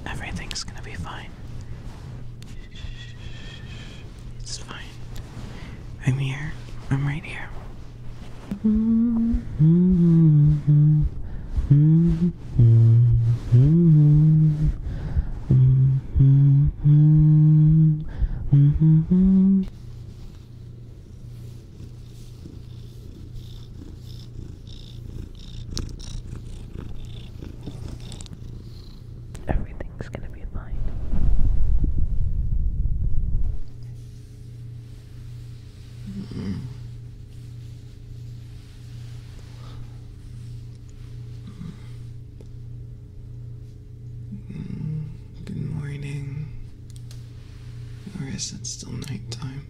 Everything's gonna be fine. It's fine. I'm here. I'm right here. Everything's gonna be fine. Good morning. Or is it still nighttime?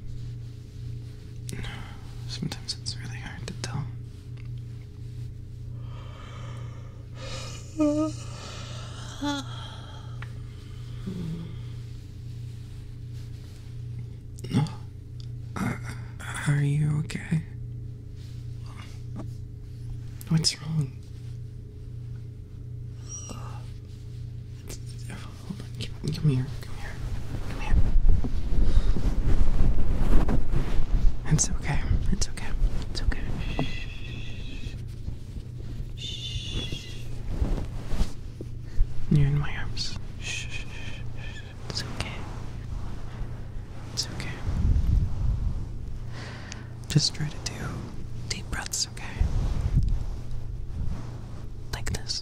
Sometimes it's really hard to tell. No. Are you okay? What's wrong? Hold on. Come here. Come here. It's okay. It's okay. It's okay. Shh. You're in my arms. Shh. It's okay. It's okay. Just try to do deep breaths, okay? Like this.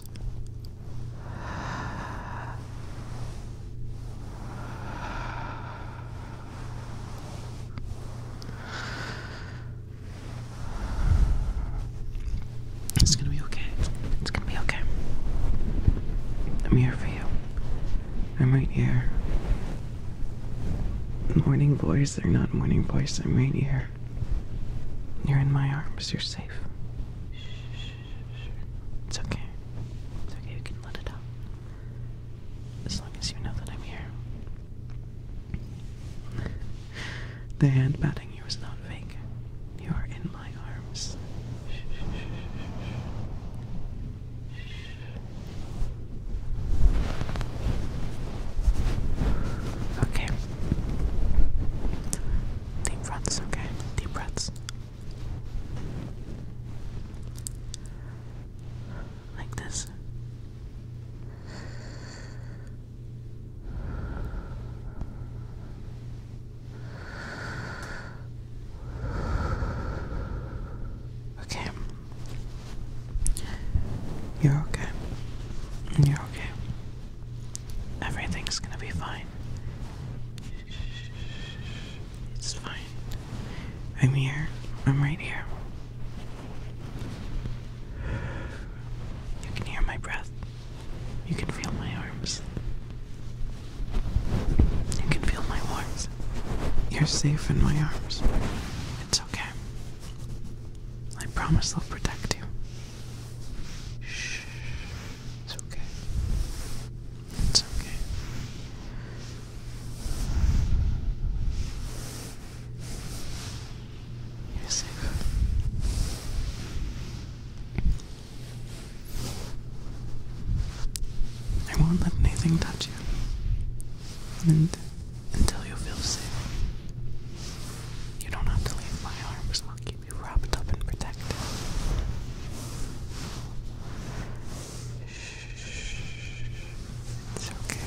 It's gonna be okay. It's gonna be okay. I'm here for you. I'm right here. Morning boys, they're not morning boys. I'm right here. You're in my arms. You're safe. It's okay. It's okay. You can let it out. As long as you know that I'm here. The hand patting you is not fake. You are in my arms. Okay. Deep breaths, okay? Deep breaths. Like this. Okay. You're okay. You're okay. Everything's gonna be fine. It's fine. I'm here. I'm right here. You can hear my breath. You can feel my arms. You can feel my warmth. You're safe in my arms. It's okay. I promise I'll protect you. Shh. It's okay. It's okay. You're safe. I won't let anything touch you. And until you feel safe. You don't have to leave my arms. I'll keep you wrapped up and protected. Shh. It's okay.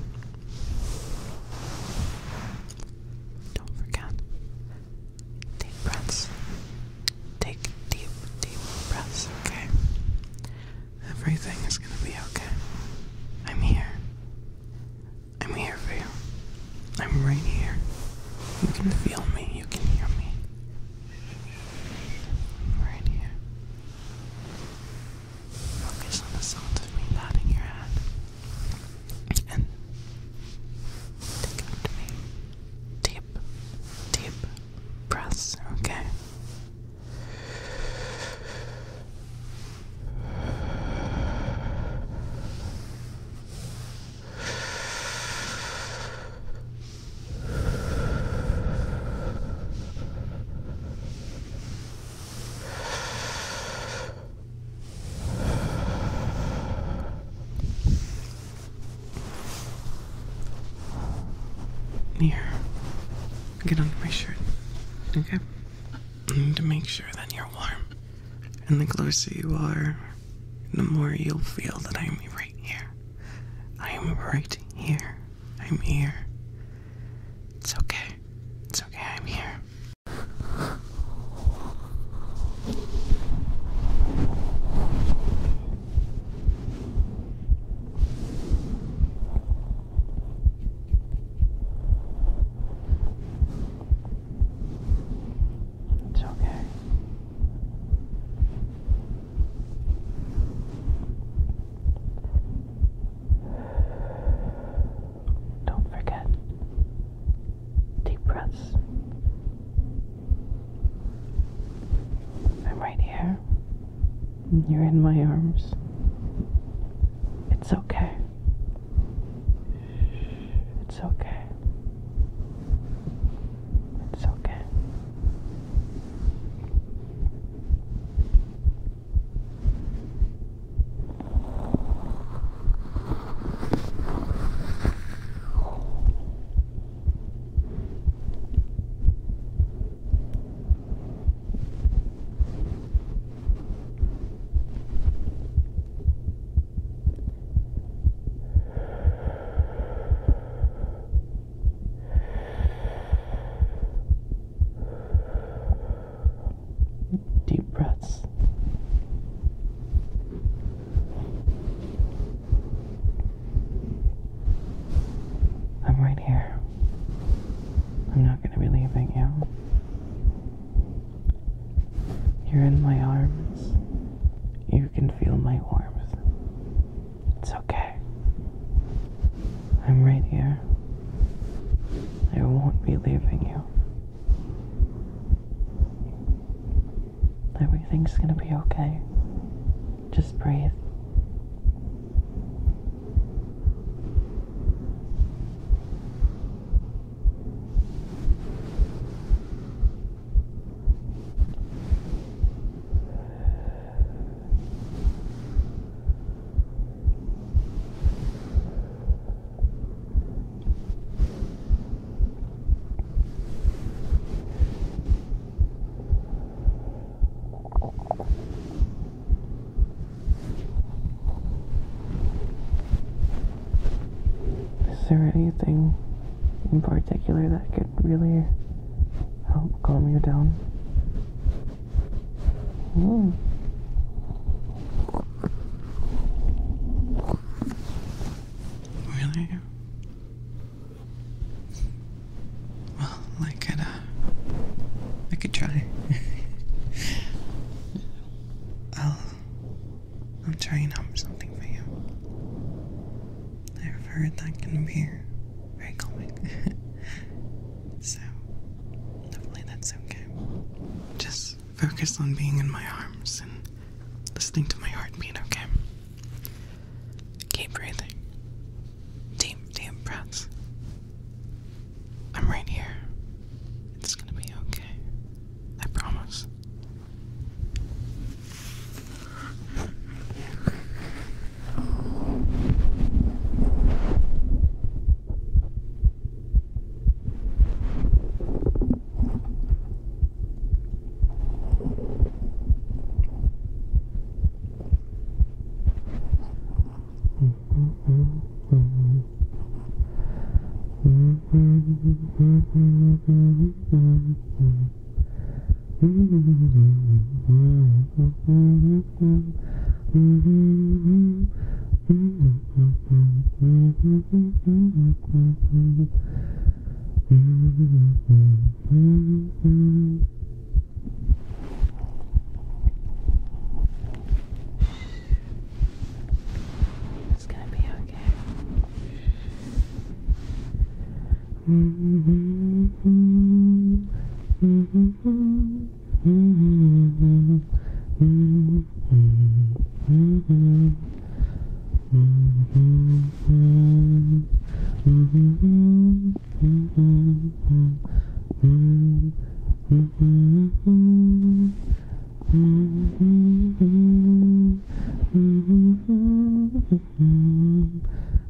Don't forget. Deep breaths. Take deep, deep breaths, okay? Everything is gonna be okay. I'm here. I'm here for you. I'm right here. You can feel me. You can hear me. I'm right here. Focus on the sound of me patting your head. And take after me. Deep, deep breaths, okay? Here, get under my shirt, okay? I need to make sure that you're warm. And the closer you are, the more you'll feel that I'm right here. I am right here. I'm here. It's okay. It's okay, I'm here. It's okay. Don't forget. Deep breaths. I'm right here. You're in my arms. It's okay. It's okay. It's okay. Deep breaths. I'm right here. I'm not going to be leaving you. You're in my arms. You can feel my warmth. It's okay. I'm right here. I won't be leaving you. Everything's gonna be okay. Just breathe. Is there anything in particular that could really help calm you down? Really? Well, I could try. I'll try and hum something for you. I've heard that can be very calming. So, hopefully that's okay. Just focus on being in my arms and listening to my heartbeat, okay? Keep breathing. Deep, deep breaths. I'm right here. It's gonna be okay. I promise. It's gonna be okay.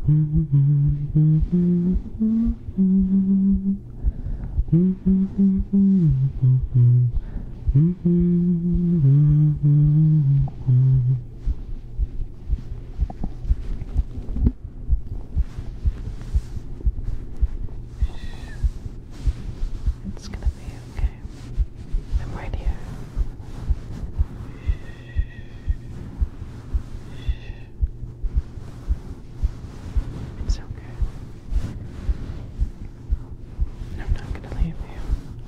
It's gonna be okay. I'm right here. It's okay. I'm not gonna leave you.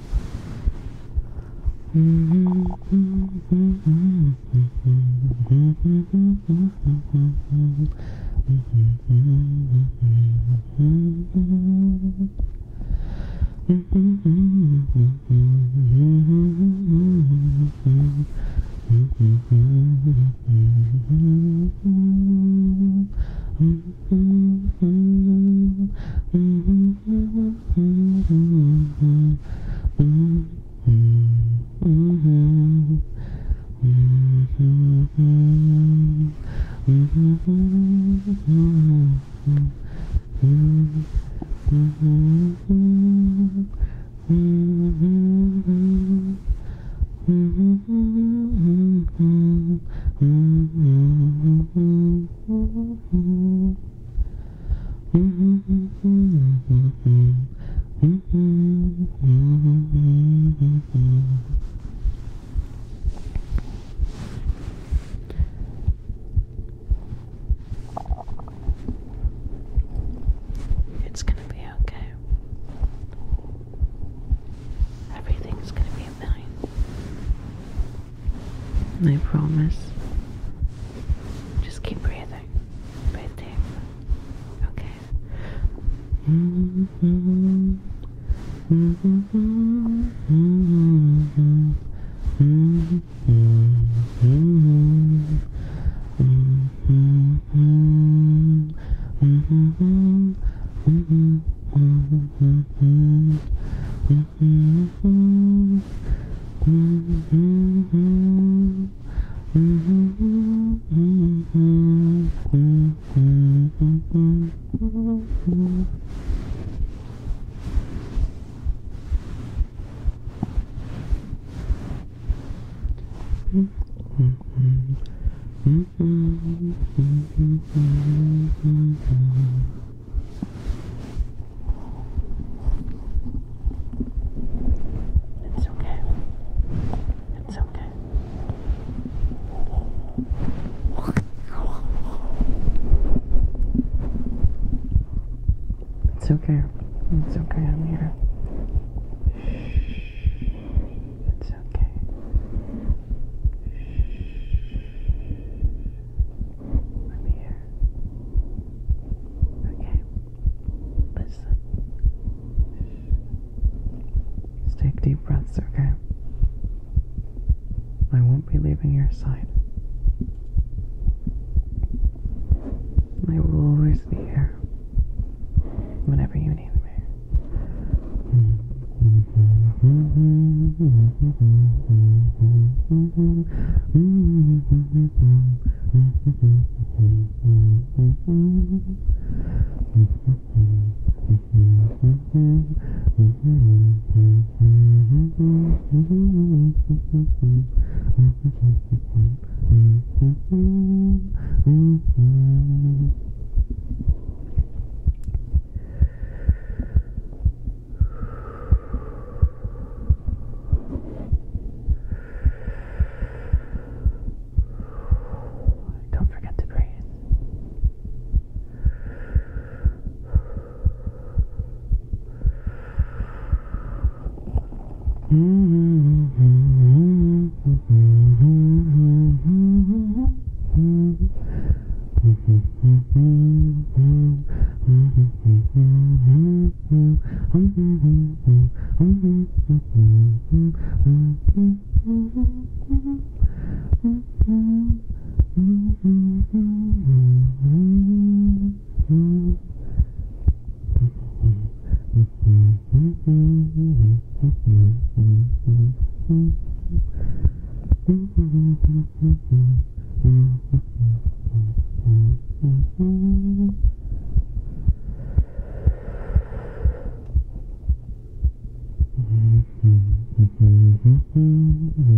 It's gonna be okay. Everything's gonna be fine. I promise. Just keep breathing. Breathe deep. Okay. It's okay. It's okay. It's okay. It's okay. I'm here. It's okay. I'm here. Okay. Listen. Just take deep breaths, okay? I won't be leaving your side. I will always be here whenever you need me. Don't forget to breathe.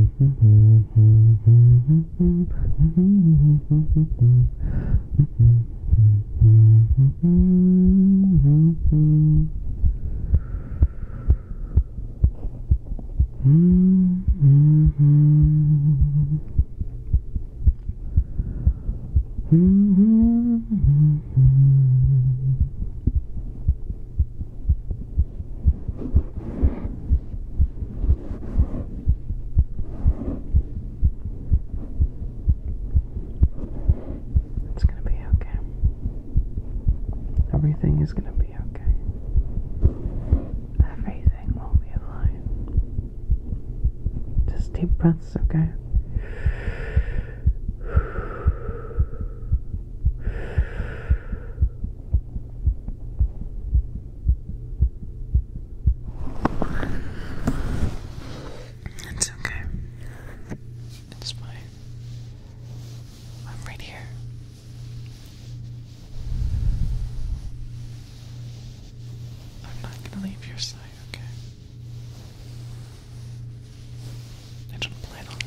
It's gonna be okay. Everything is gonna be okay. Everything will be fine. Just deep breaths, okay? It's okay. It's fine. I'm right here. I'm not gonna leave your side, okay? I don't plan on it.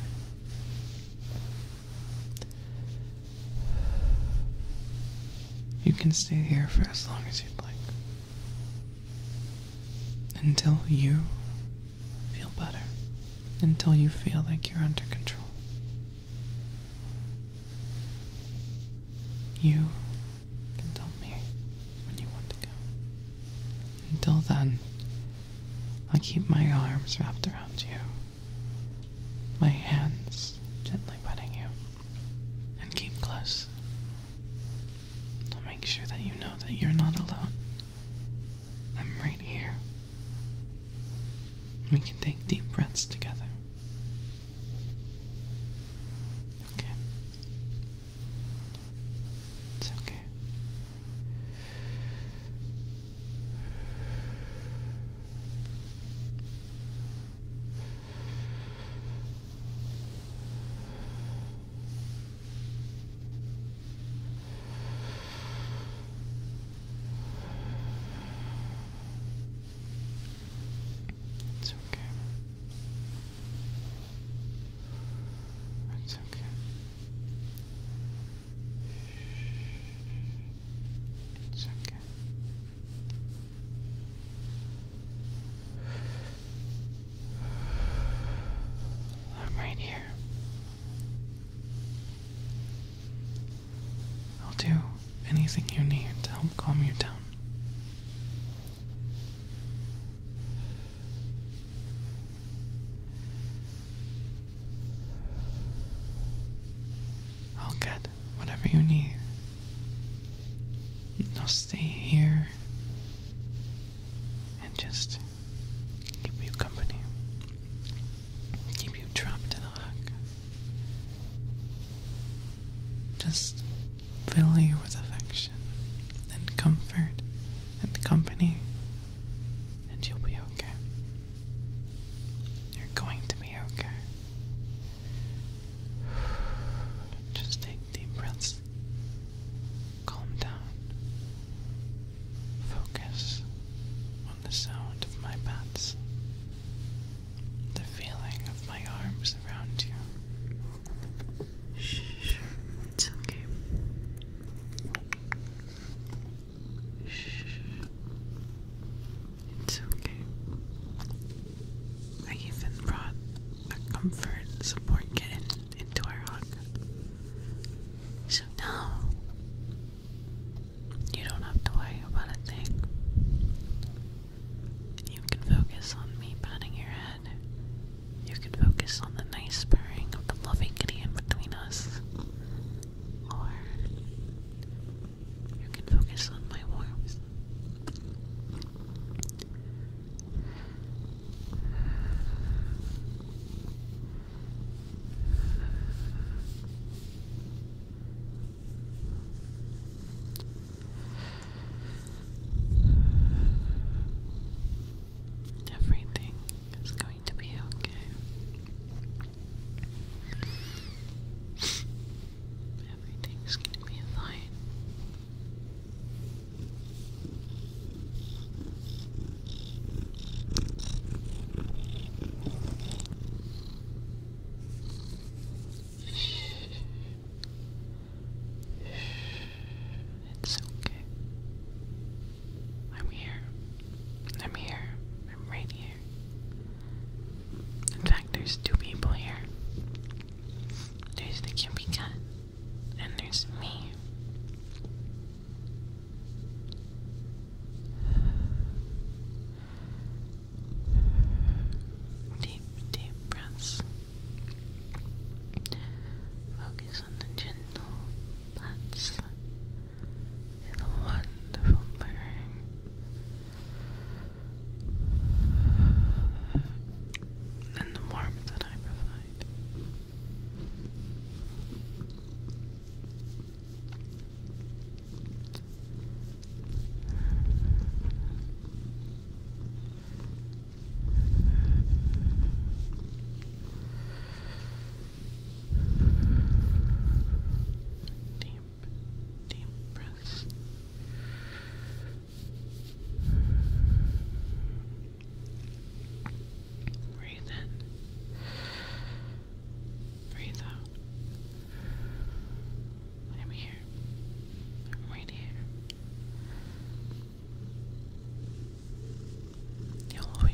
You can stay here for as long as you'd like. Until you feel better. Until you feel like you're under control. You can tell me when you want to go. Until then, I'll keep my arms wrapped around you, my hands gently petting you, and keep close. I'll make sure that you know that you're not alone. I'm right here. We can take deep breaths together. Okay. It's okay. It's okay. It's okay. It's okay. I'm right here. I'll do anything you need to help calm you down. I'll get whatever you need. I'll stay here and just keep you company. Keep you trapped in a hug. Just fill you with affection and comfort and company, and you'll be okay. You're going to be okay. Just take deep breaths. Calm down. Focus on the sound of my pats. The feeling of my arms around you. Shh. It's okay. Shh.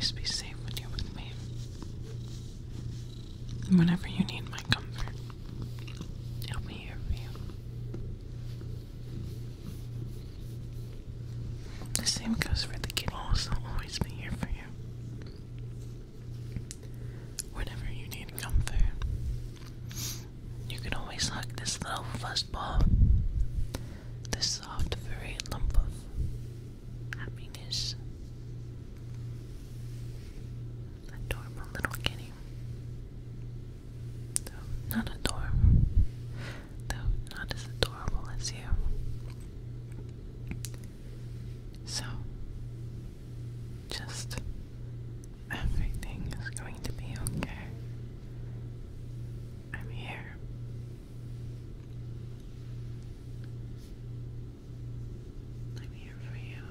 always be safe when you're with me. And whenever you need my comfort, I'll be here for you. The same goes for the kitties. I'll always be here for you. Whenever you need comfort, you can always hug this little fuzzball. This soft, furry lump of happiness. Adorable little kitty. Though not adorable. Though not as adorable as you. So, just everything is going to be okay. I'm here. I'm here for you.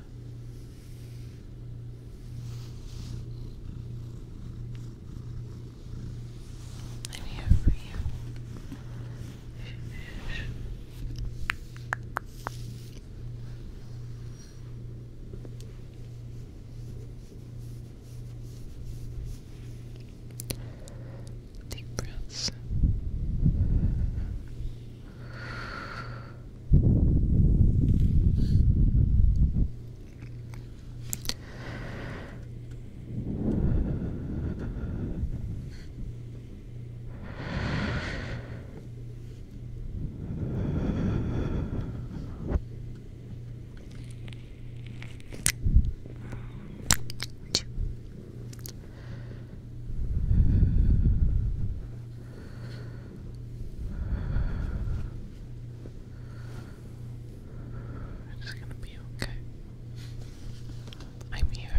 I'm here for you. Deep breaths. It's gonna be okay. I'm here.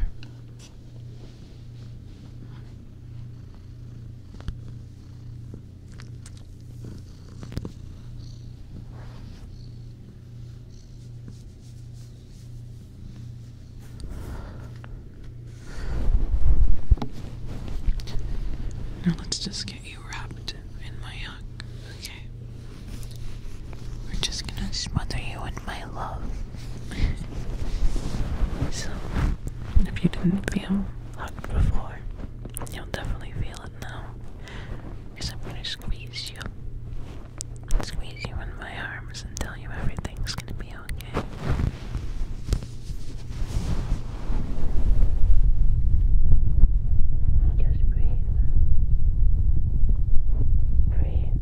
Now let's just get you wrapped in my hug, okay? We're just gonna smother you in my love. So, if you didn't feel hugged before, you'll definitely feel it now. Because I'm gonna squeeze you. Squeeze you in my arms and tell you everything's gonna be okay. Just breathe. Breathe.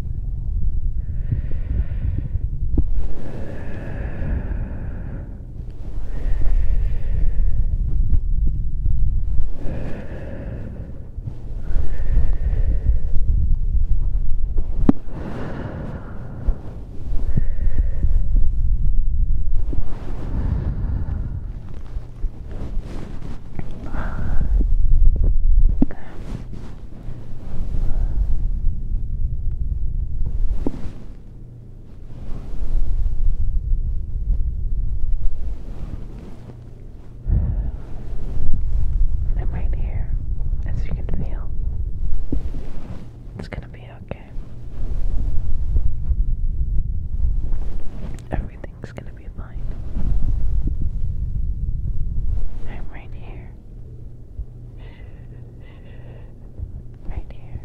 I'm right here, as you can feel. It's gonna be okay. Everything's gonna be fine. I'm right here. Right here.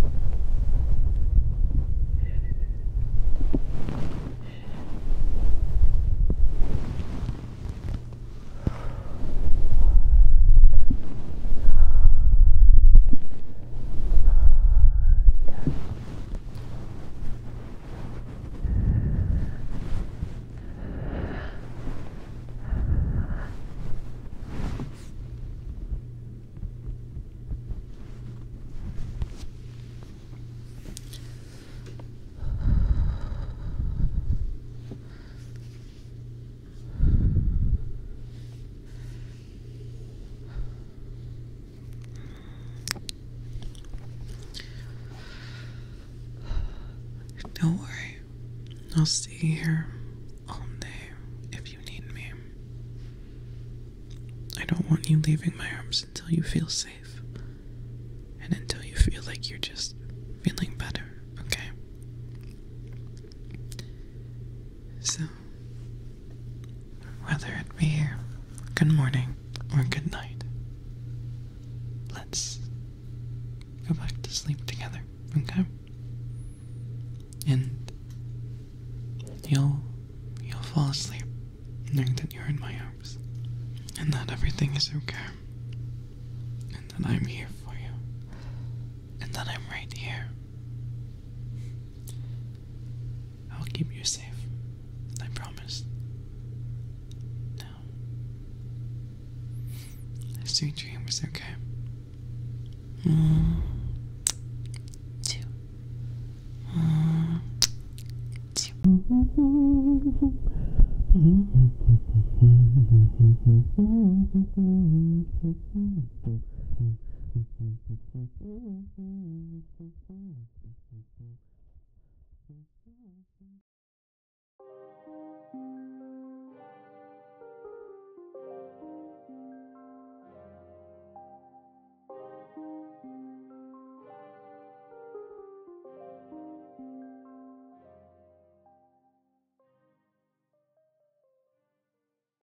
Don't worry. I'll stay here all day if you need me. I don't want you leaving my arms until you feel safe. And until you feel like you're just feeling better, okay? So, whether it be good morning or good night, And that everything is okay. And that I'm here for you. And that I'm right here. I'll keep you safe. I promise. Now, sweet dreams, okay? Two. Two.